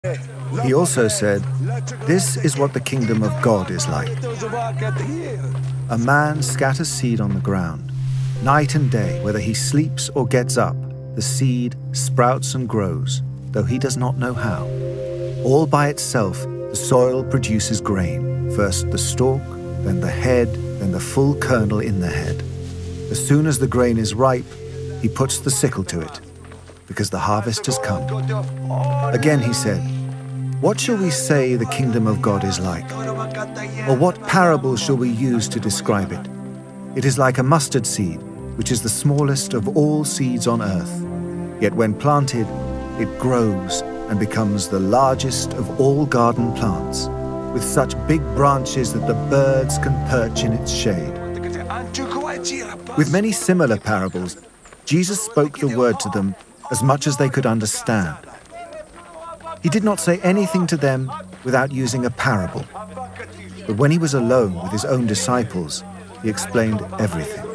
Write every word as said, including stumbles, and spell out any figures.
He also said, "This is what the kingdom of God is like. A man scatters seed on the ground. Night and day, whether he sleeps or gets up, the seed sprouts and grows, though he does not know how. All by itself, the soil produces grain, first the stalk, then the head, then the full kernel in the head. As soon as the grain is ripe, he puts the sickle to it, because the harvest has come." Again he said, "What shall we say the kingdom of God is like? Or what parable shall we use to describe it? It is like a mustard seed, which is the smallest of all seeds on earth. Yet when planted, it grows and becomes the largest of all garden plants, with such big branches that the birds can perch in its shade." With many similar parables, Jesus spoke the word to them as much as they could understand. He did not say anything to them without using a parable. But when he was alone with his own disciples, he explained everything.